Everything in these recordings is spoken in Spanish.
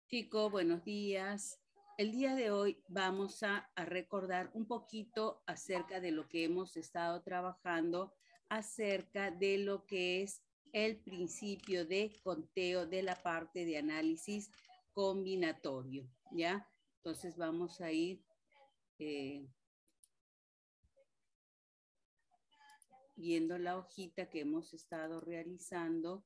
Chicos, buenos días. El día de hoy vamos a recordar un poquito acerca de lo que hemos estado trabajando, acerca de lo que es el principio de conteo de la parte de análisis combinatorio, ¿ya? Entonces vamos a ir viendo la hojita que hemos estado realizando.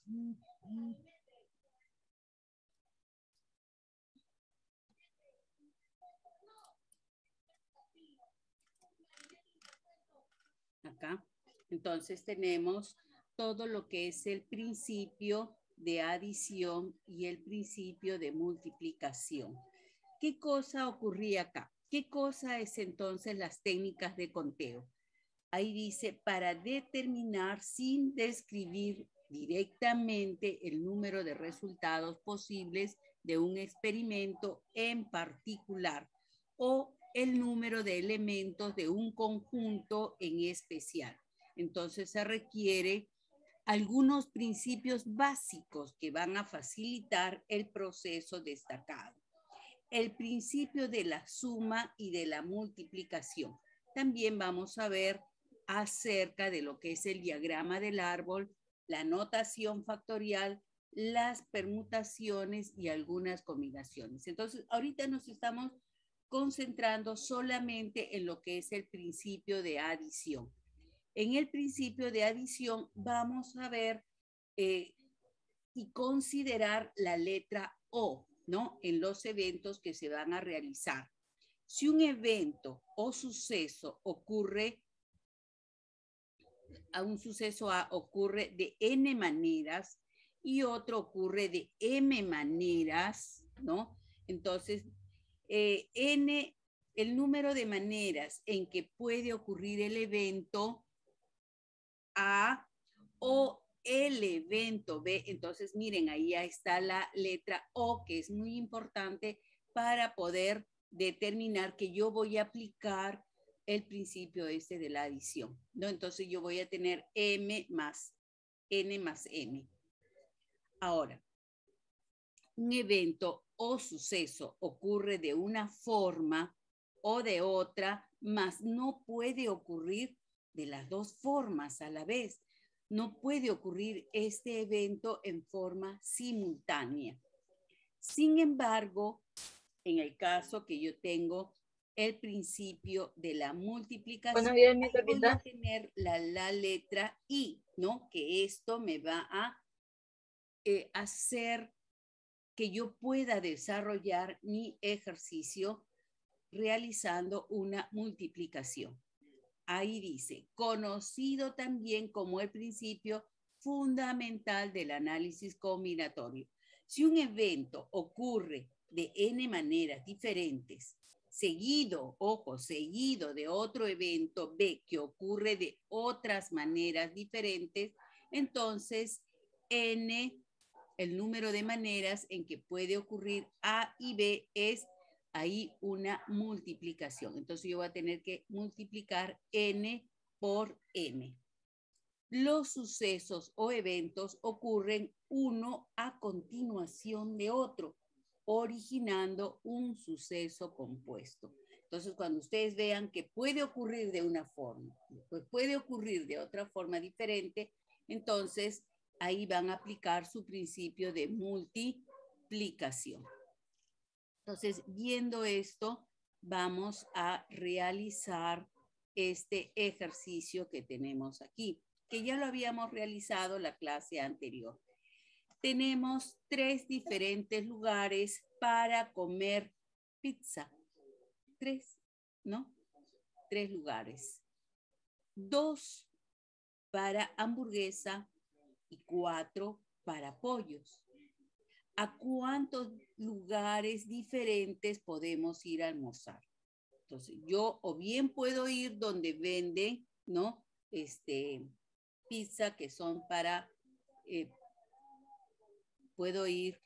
Acá. Entonces tenemos todo lo que es el principio de adición y el principio de multiplicación. ¿Qué cosa ocurría acá? ¿Qué cosa es entonces las técnicas de conteo? Ahí dice, para determinar sin describir directamente el número de resultados posibles de un experimento en particular o el número de elementos de un conjunto en especial. Entonces se requiere algunos principios básicos que van a facilitar el proceso destacado. El principio de la suma y de la multiplicación. También vamos a ver acerca de lo que es el diagrama del árbol, la notación factorial, las permutaciones y algunas combinaciones. Entonces, ahorita nos estamos concentrando solamente en lo que es el principio de adición. En el principio de adición vamos a ver y considerar la letra O, ¿no? En los eventos que se van a realizar. Si un evento o suceso ocurre, a un suceso A ocurre de N maneras y otro ocurre de M maneras, ¿no? Entonces, N, el número de maneras en que puede ocurrir el evento A o el evento B. Entonces, miren, ahí está la letra O, que es muy importante para poder determinar que yo voy a aplicar el principio este de la adición, ¿no? Entonces yo voy a tener M más N más M. Ahora, un evento o suceso ocurre de una forma o de otra, mas no puede ocurrir de las dos formas a la vez. No puede ocurrir este evento en forma simultánea. Sin embargo, en el caso que yo tengo el principio de la multiplicación, Buenos días, mi ahí voy a perrita. tener la letra I, ¿no? Que esto me va a hacer que yo pueda desarrollar mi ejercicio realizando una multiplicación. Ahí dice, conocido también como el principio fundamental del análisis combinatorio. Si un evento ocurre de n maneras diferentes, seguido, ojo, seguido de otro evento B que ocurre de otras maneras diferentes, entonces n, el número de maneras en que puede ocurrir A y B es ahí una multiplicación. Entonces yo voy a tener que multiplicar n por m. Los sucesos o eventos ocurren uno a continuación de otro, originando un suceso compuesto. Entonces, cuando ustedes vean que puede ocurrir de una forma, pues puede ocurrir de otra forma diferente, entonces ahí van a aplicar su principio de multiplicación. Entonces, viendo esto, vamos a realizar este ejercicio que tenemos aquí, que ya lo habíamos realizado la clase anterior. Tenemos 3 diferentes lugares para comer pizza. 3, ¿no? 3 lugares. 2 para hamburguesa y 4 para pollos. ¿A cuántos lugares diferentes podemos ir a almorzar? Entonces, yo o bien puedo ir donde venden, ¿no? Pizza que son para, puedo ir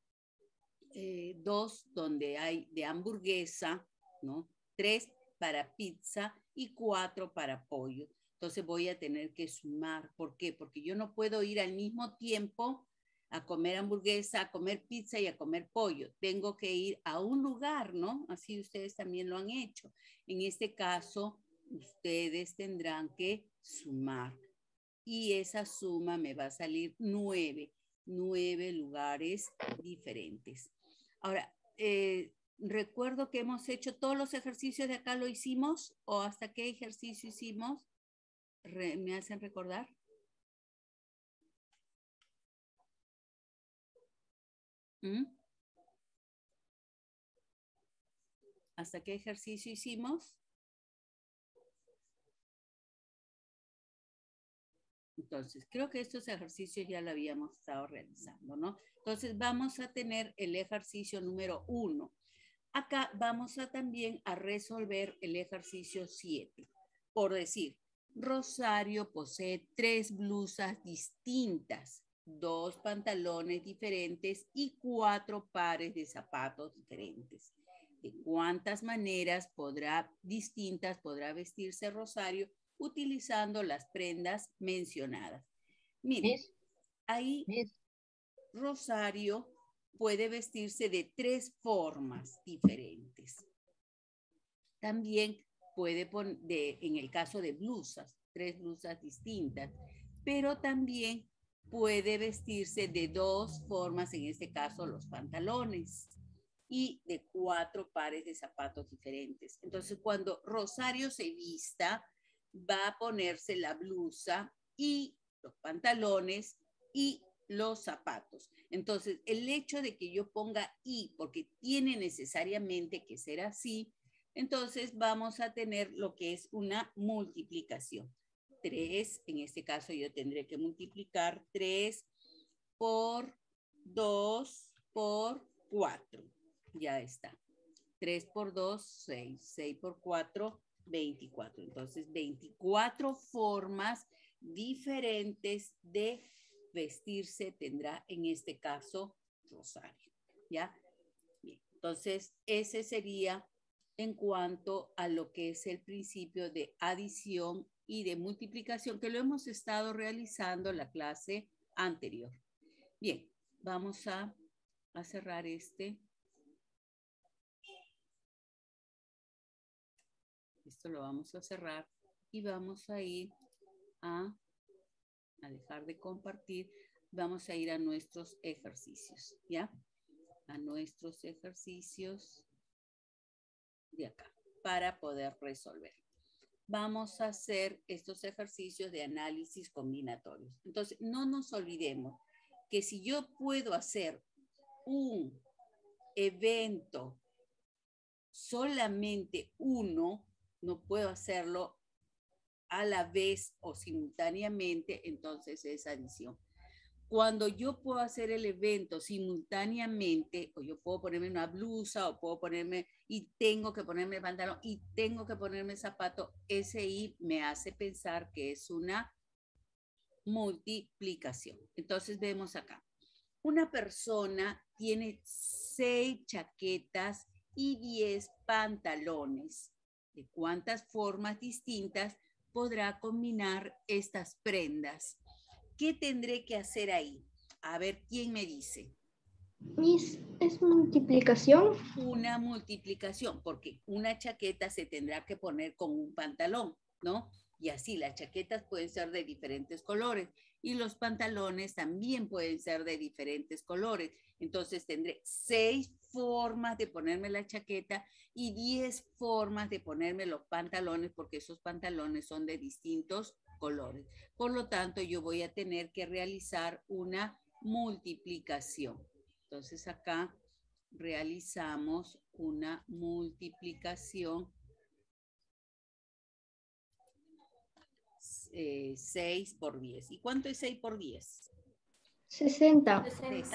2 donde hay de hamburguesa, ¿no? 3 para pizza y 4 para pollo. Entonces voy a tener que sumar. ¿Por qué? Porque yo no puedo ir al mismo tiempo a comer hamburguesa, a comer pizza y a comer pollo. Tengo que ir a un lugar, ¿no? Así ustedes también lo han hecho. En este caso, ustedes tendrán que sumar. Y esa suma me va a salir 9 lugares diferentes. Ahora, recuerdo que hemos hecho todos los ejercicios de acá, ¿lo hicimos? ¿O hasta qué ejercicio hicimos? ¿Me hacen recordar? ¿Hasta qué ejercicio hicimos? Entonces, creo que estos ejercicios ya lo habíamos estado realizando, ¿no? Entonces, vamos a tener el ejercicio número 1. Acá vamos a también a resolver el ejercicio 7. Por decir, Rosario posee 3 blusas distintas, 2 pantalones diferentes y 4 pares de zapatos diferentes. ¿De cuántas maneras distintas podrá vestirse Rosario utilizando las prendas mencionadas? Miren, ahí Rosario puede vestirse de 3 formas diferentes. También puede poner, en el caso de blusas, 3 blusas distintas, pero también puede vestirse de 2 formas, en este caso los pantalones, y de 4 pares de zapatos diferentes. Entonces, cuando Rosario se vista, va a ponerse la blusa y los pantalones y los zapatos. Entonces, el hecho de que yo ponga y, porque tiene necesariamente que ser así, entonces vamos a tener lo que es una multiplicación. 3, en este caso yo tendré que multiplicar 3 por 2 por 4. Ya está. 3 por 2, 6. 6 por 4, 24. Entonces, 24 formas diferentes de vestirse tendrá en este caso Rosario. ¿Ya? Bien. Entonces, ese sería en cuanto a lo que es el principio de adición y de multiplicación que lo hemos estado realizando en la clase anterior. Bien, vamos a cerrar este. Esto lo vamos a cerrar y vamos a ir a dejar de compartir. Vamos a ir a nuestros ejercicios, ¿ya? A nuestros ejercicios de acá para poder resolver. Vamos a hacer estos ejercicios de análisis combinatorios. Entonces, no nos olvidemos que si yo puedo hacer un evento solamente uno, no puedo hacerlo a la vez o simultáneamente, entonces es adición. Cuando yo puedo hacer el evento simultáneamente, o yo puedo ponerme una blusa, o puedo ponerme, y tengo que ponerme el pantalón, y tengo que ponerme el zapato, ese I me hace pensar que es una multiplicación. Entonces vemos acá. Una persona tiene 6 chaquetas y 10 pantalones. ¿De cuántas formas distintas podrá combinar estas prendas? ¿Qué tendré que hacer ahí? A ver, ¿quién me dice? ¿Es multiplicación? Una multiplicación, porque una chaqueta se tendrá que poner con un pantalón, ¿no? Y así las chaquetas pueden ser de diferentes colores y los pantalones también pueden ser de diferentes colores. Entonces tendré 6 formas de ponerme la chaqueta y 10 formas de ponerme los pantalones, porque esos pantalones son de distintos colores. Por lo tanto, yo voy a tener que realizar una multiplicación. Entonces acá realizamos una multiplicación 6 por 10. ¿Y cuánto es 6 por 10? 60.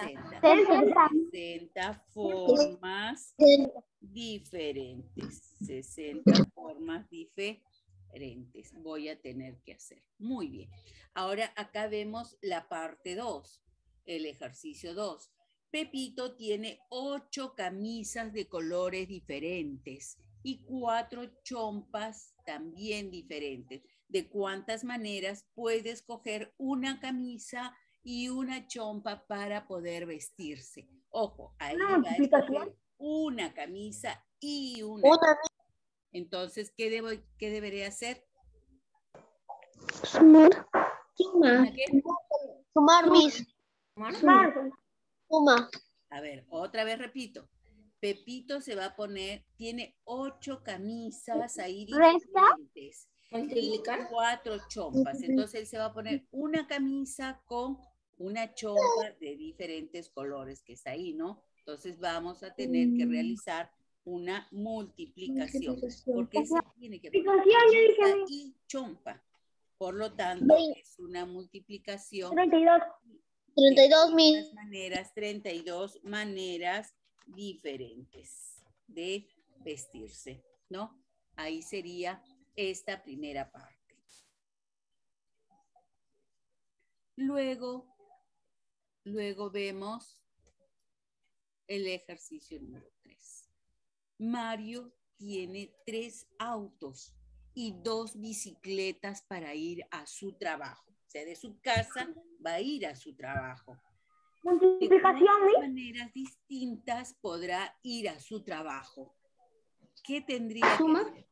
60 formas diferentes. 60 formas diferentes voy a tener que hacer. Muy bien. Ahora acá vemos la parte 2, el ejercicio 2. Pepito tiene 8 camisas de colores diferentes y 4 chompas también diferentes. ¿De cuántas maneras puede escoger una camisa y una chompa para poder vestirse. Ojo, ahí ¿Una va a multiplicación? escoger una camisa y una. Entonces, ¿qué debería hacer? Sumar. ¿Una qué? Sumar, Miss. Suma. A ver, otra vez repito. Pepito se va a poner, tiene 8 camisas ahí diferentes. Multiplicar. Y 4 chompas. Entonces él se va a poner una camisa con una chompa de diferentes colores que está ahí, ¿no? Entonces vamos a tener que realizar una multiplicación. Porque se tiene que poner camisa y chompa. Por lo tanto, es una multiplicación. 32. 32 mil. 32 maneras diferentes de vestirse, ¿no? Ahí sería esta primera parte. Luego vemos el ejercicio número 3. Mario tiene 3 autos y 2 bicicletas para ir a su trabajo. O sea, de su casa va a ir a su trabajo. ¿De cuántas maneras distintas podrá ir a su trabajo? ¿Qué tendría que hacer?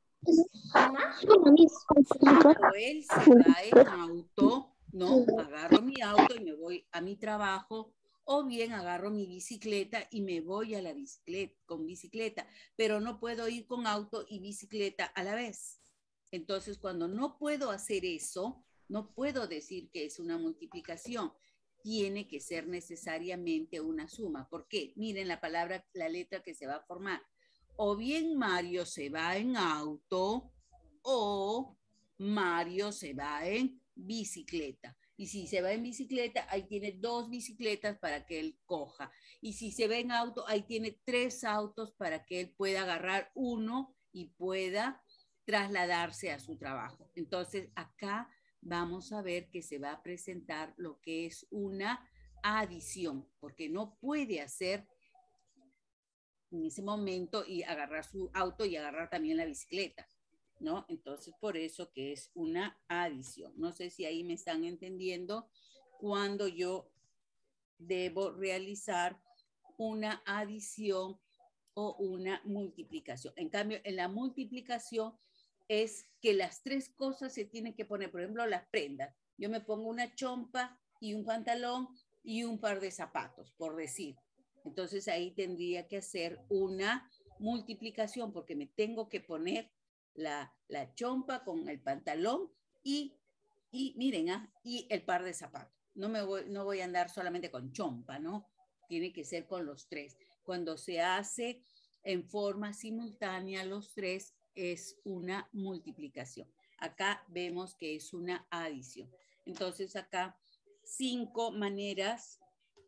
Cuando él se va en auto, ¿no? Agarro mi auto y me voy a mi trabajo, o bien agarro mi bicicleta y me voy a la bicicleta, con bicicleta, pero no puedo ir con auto y bicicleta a la vez. Entonces, cuando no puedo hacer eso, no puedo decir que es una multiplicación. Tiene que ser necesariamente una suma. ¿Por qué? Miren la letra que se va a formar. O bien Mario se va en auto o Mario se va en bicicleta. Y si se va en bicicleta, ahí tiene 2 bicicletas para que él coja. Y si se va en auto, ahí tiene 3 autos para que él pueda agarrar uno y pueda trasladarse a su trabajo. Entonces, acá vamos a ver que se va a presentar lo que es una adición, porque no puede hacer en ese momento y agarrar su auto y agarrar también la bicicleta, ¿no? Entonces, por eso que es una adición. No sé si ahí me están entendiendo cuando yo debo realizar una adición o una multiplicación. En cambio, en la multiplicación es que las 3 cosas se tienen que poner, por ejemplo, las prendas. Yo me pongo una chompa y un pantalón y un par de zapatos, por decir. Entonces ahí tendría que hacer una multiplicación porque me tengo que poner la chompa con el pantalón y miren, y el par de zapatos. No voy a andar solamente con chompa, ¿no? Tiene que ser con los 3. Cuando se hace en forma simultánea los 3 es una multiplicación. Acá vemos que es una adición. Entonces acá 5 maneras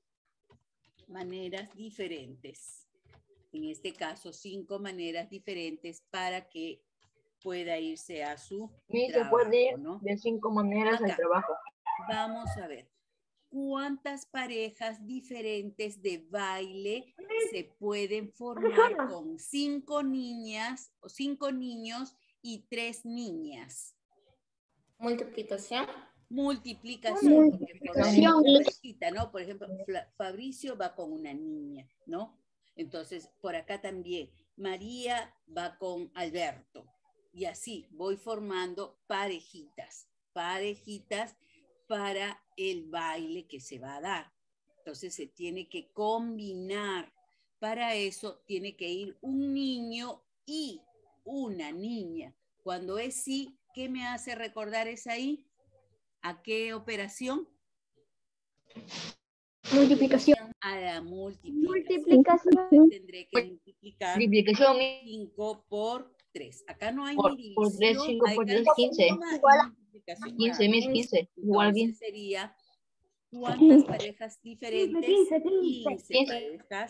diferentes. En este caso, 5 maneras diferentes para que pueda irse a su trabajo, Se puede ir, ¿no? de 5 maneras al trabajo. Vamos a ver. ¿Cuántas parejas diferentes de baile se pueden formar con 5 niñas o 5 niños y 3 niñas? Multiplicación. Multiplicación. Multiplicación. ¿No? Por ejemplo, Fabricio va con una niña, ¿no? Entonces, por acá también, María va con Alberto. Y así voy formando parejitas para el baile que se va a dar. Entonces se tiene que combinar. Para eso tiene que ir un niño y una niña. Cuando es sí, ¿qué me hace recordar esa ahí? ¿A qué operación? Multiplicación. A la multiplicación. Tendré que multiplicar 5 por 3. Acá no hay ni división. Por 3, 5 por 3, 15. Multiplicación. 15, mis 15. Igual bien. Entonces sería, ¿cuántas parejas diferentes? 15 parejas.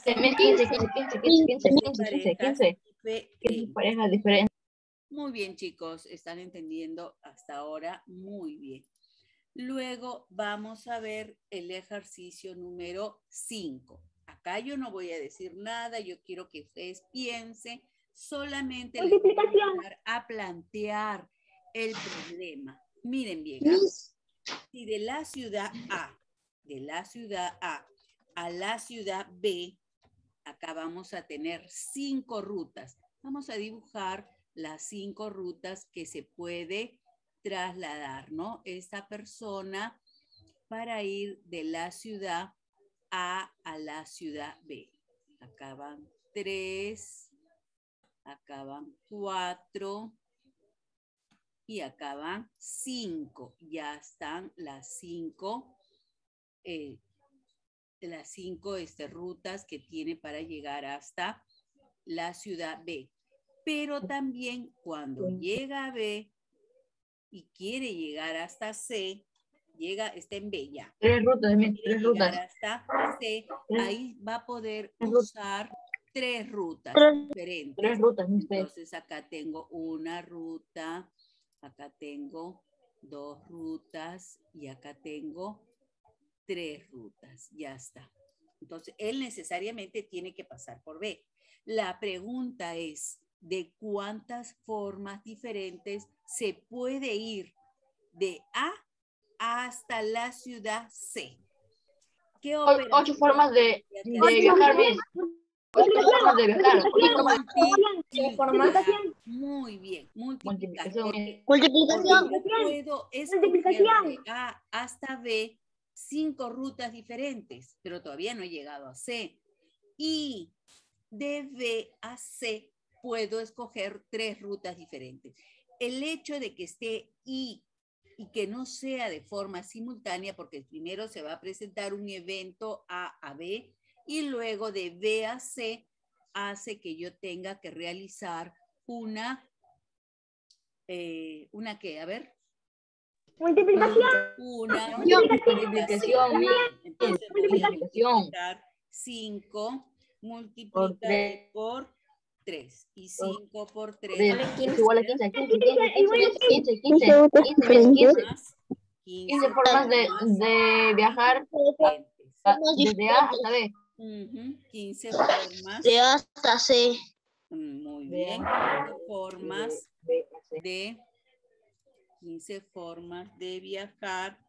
15 parejas diferentes. Muy bien, chicos, están entendiendo hasta ahora muy bien. Luego vamos a ver el ejercicio número 5. Acá yo no voy a decir nada, yo quiero que ustedes piensen, solamente les voy a ayudar a plantear el problema. Miren bien, ¿ah? Si de la ciudad A de la ciudad A la ciudad B, acá vamos a tener 5 rutas. Vamos a dibujar las 5 rutas que se puede trasladar, ¿no? Esta persona para ir de la ciudad A la ciudad B. Acá van 3, acá van 4 y acá van 5. Ya están las 5 rutas que tiene para llegar hasta la ciudad B. Pero también cuando llega a B y quiere llegar hasta C, está en B ya. 3 rutas, Quiere 3 llegar rutas. hasta C, ahí va a poder 3 rutas. usar 3 rutas diferentes. 3 rutas, Entonces acá tengo una ruta, acá tengo 2 rutas y acá tengo 3 rutas. Ya está. Entonces, él necesariamente tiene que pasar por B. La pregunta es, ¿de cuántas formas diferentes se puede ir de A hasta la ciudad C? ¿Qué 8 formas de viajar, Miss. 8 formas de viajar. Multiplicar. Muy bien. Multiplicar. Multiplicación. Porque yo puedo escoger de A hasta B 5 rutas diferentes, pero todavía no he llegado a C. Y de B a C puedo escoger 3 rutas diferentes. El hecho de que esté y que no sea de forma simultánea, porque primero se va a presentar un evento A B y luego de B a C hace que yo tenga que realizar una ¿qué? A ver. Multiplicación. Una multiplicación. Entonces voy a multiplicar 5 multiplicado por 3 y 5 por 3 es igual a 15, 15 15 formas de viajar desde A hasta B. 15 formas. De hasta C. Muy bien. 15 formas de viajar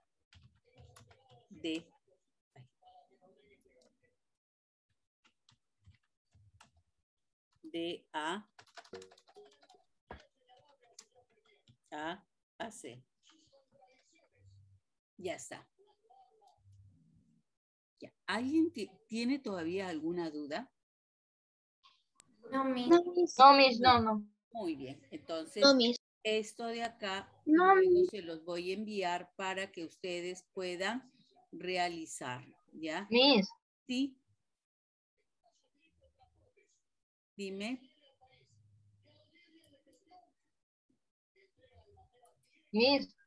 de A a C. Ya está. Ya. ¿Alguien tiene todavía alguna duda? No, Miss, no. Muy bien. Entonces, No, Miss. esto de acá No, luego se los voy a enviar para que ustedes puedan realizar. ¿Ya? Miss. Sí. Dime. Miss.